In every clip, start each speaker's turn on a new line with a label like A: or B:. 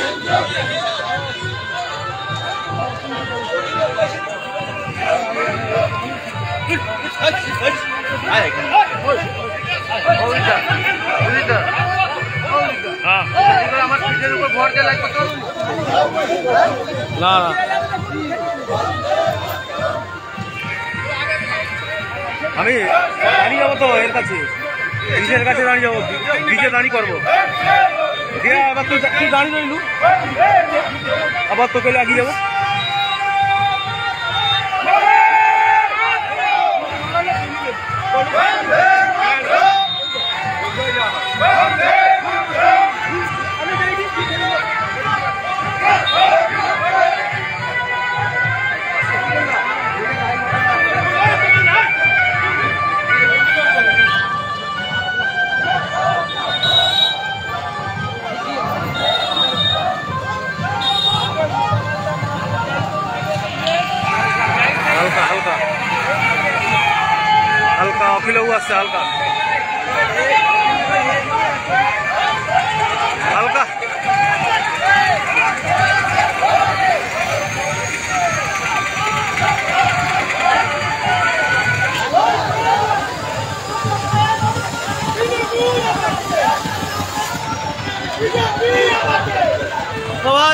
A: না না আমি দাঁড়িয়ে যাবো তো এর কাছে, ব্রিজের কাছে দাঁড়িয়ে যাবো, ব্রিজে দাঁড়িয়ে করবো দিয়ে আবার তুই দাঁড়িয়ে রইলু, আবার তোকে লাগিয়ে যাবো। হালকা অখিলেও আসছে, হালকা হালকা সবাই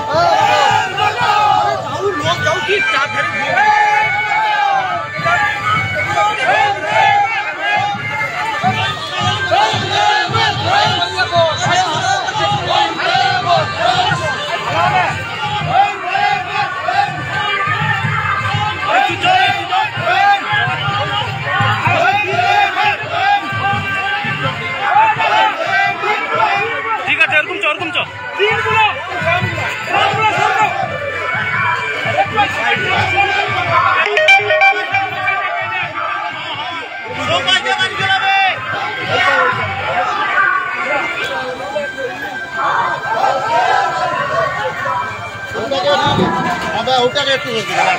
A: ঠিক আছে, এরকম চ ওটাকে একটু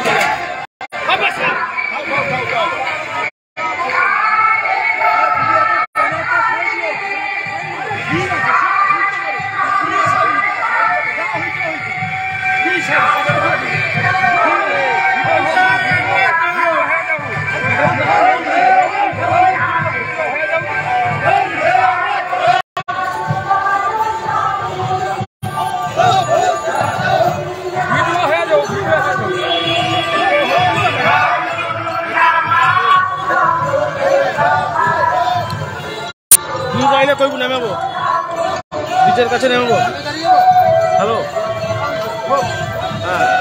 A: কইব নেমেবো, ব্রিজের কাছে নেমেবো। হ্যালো হ্যাঁ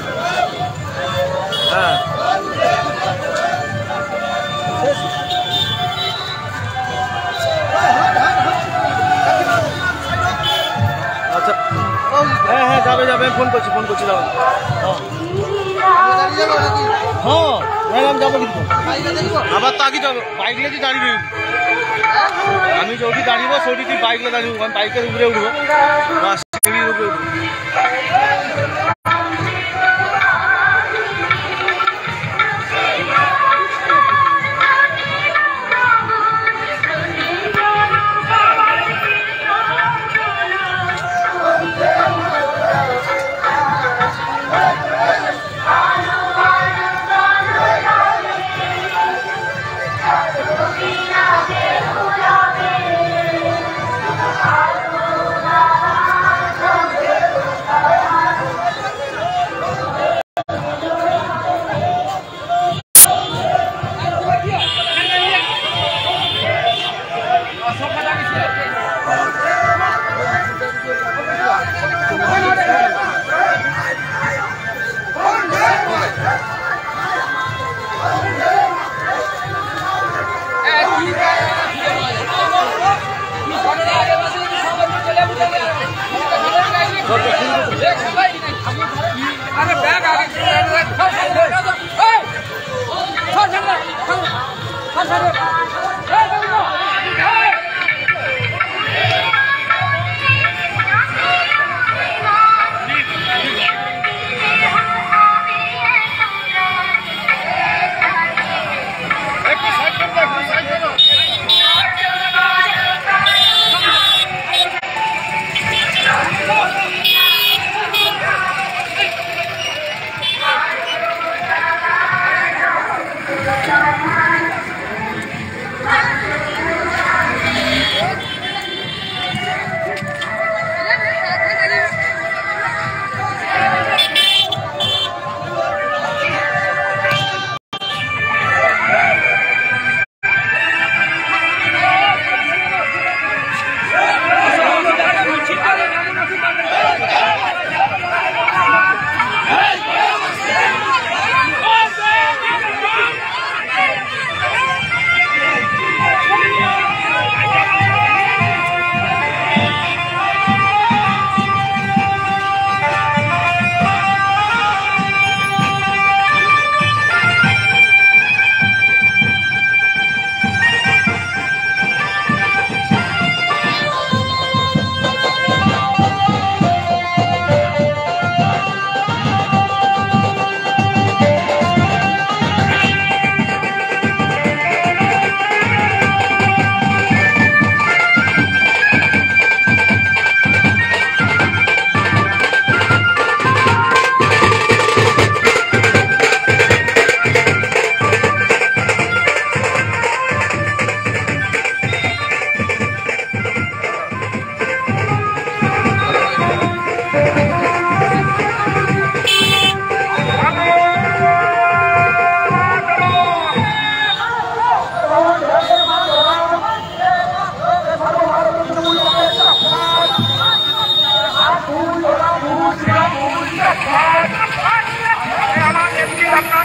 A: হ্যাঁ আচ্ছা হ্যাঁ হ্যাঁ যাবে যাবে, ফোন করছি যাবো। হ্যাঁ আমি যাবো, কিন্তু আবার তো আগে যাবো, বাইক নিয়ে দাঁড়িয়ে আমি যৌটি দাঁড়িয়ে সৌটি তুই বাইকে দাঁড়িয়ে, আমি বাইকের উপরে উঠবো, সিঁড়ির উপরে উঠবো।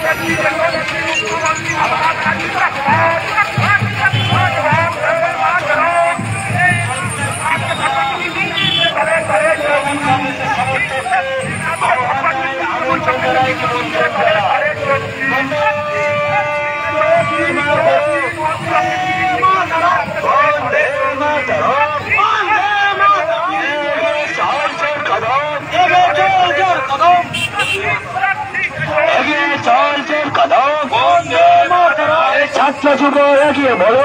B: ছাত্র যুব এগিয়ে বলো,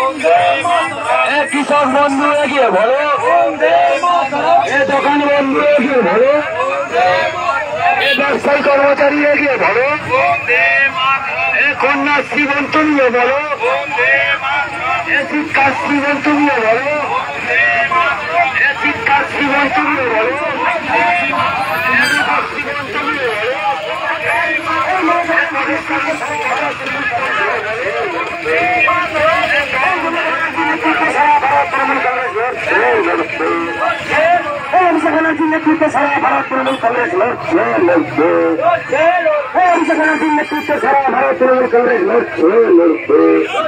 B: কৃষক বন্ধু এগিয়ে বলো, দোকান বন্ধু এগিয়ে বলো, ব্যবসায়ী কর্মচারী এগিয়ে বলো, কন্যাশ্রী তুমিও বলো, শিক্ষাশ্রী তুমিও বলো, শিক্ষাশ্রী তুমিও বলো, নেতৃত্ব সারা ভারত তৃণমূল কংগ্রেস লড়ছে লড়বে, নেতৃত্ব সারা ভারত তৃণমূল কংগ্রেস লড়ছে লড়বে,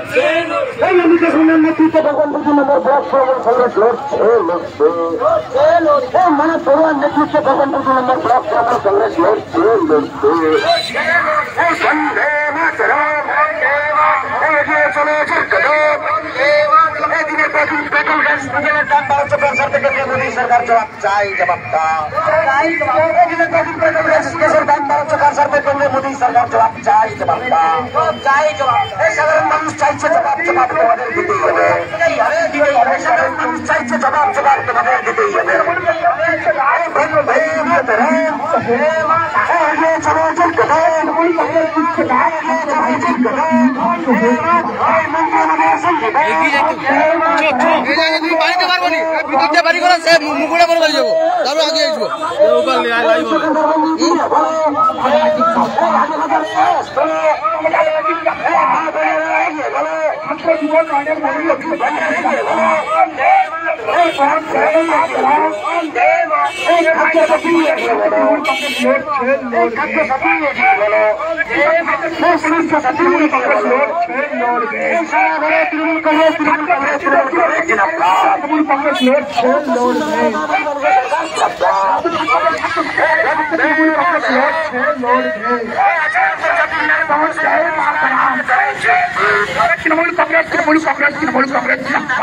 B: নেতৃত্ব ভগবান নম্বর ব্লক তৃণমূল কংগ্রেস লড়ছে লড়বে, মানব বড়ুয়ার নেতৃত্ব ভগবান নম্বর ব্লক তৃণমূল কংগ্রেস লড়ছে লড়বে। বন্দে মাতরম, এগিয়ে চলেছে কদম, দিনের প্রথম পেট্রোল গ্যাস ডিজেলের দাম 1250 থেকে মোদী সরকার জবাব চাই, জবাবটা দিনের প্রথম পেট্রোল গ্যাসের দাম 1250 থেকে মোদী সরকার জবাব চাই, জবাবটা চাই, জবাব এই সাধারণ মানুষ চাইছে জবাব, জবাব তোমাদের দিতেই হবে, সাধারণ মানুষ চাইছে জবাব, জবাব তোমাদের দিতেই হবে। বন্দে মাতরম, এগিয়ে চলেছে কদম, এগিয়ে চলেছে কদম,
A: বাড়িতে পারবো নি, ভিতর দিয়ে বাড়ি করে সে মুখুড়ে করে বাড়ি যাবো, তারপর আগে আসবো।
B: তৃণমূল কংগ্রেস, তৃণমূল কংগ্রেস, তৃণমূল কংগ্রেস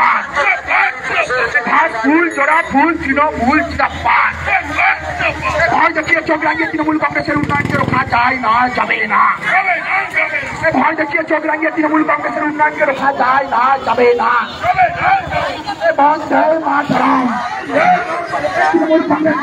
B: ফুল জোড়া ফুল তৃণমূল জিন্দাবাদ। ভয় দেখিয়ে চোখ লাগিয়ে তৃণমূল কংগ্রেসের উন্নয়নকে রোখা যায় না, যাবে না। ভয় দেখিয়ে চোখ লাগিয়ে তৃণমূল কংগ্রেসের উন্নয়নকে রোখা যায় না, যাবে না। বন্দে মাতরম, তৃণমূল কংগ্রেস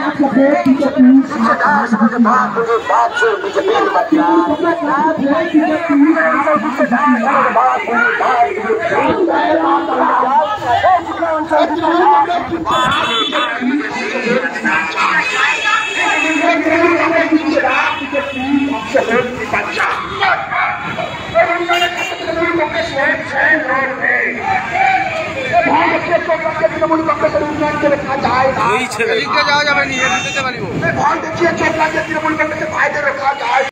B: তৃণমূল কংগ্রেসের উন্নয়নকে রোখা যায় না,
A: যাওয়া যাবে নি,
B: ভয় দেখিয়ে চোখ লাগিয়ে তৃণমূল কংগ্রেসের ভাইদের রোখা যায়।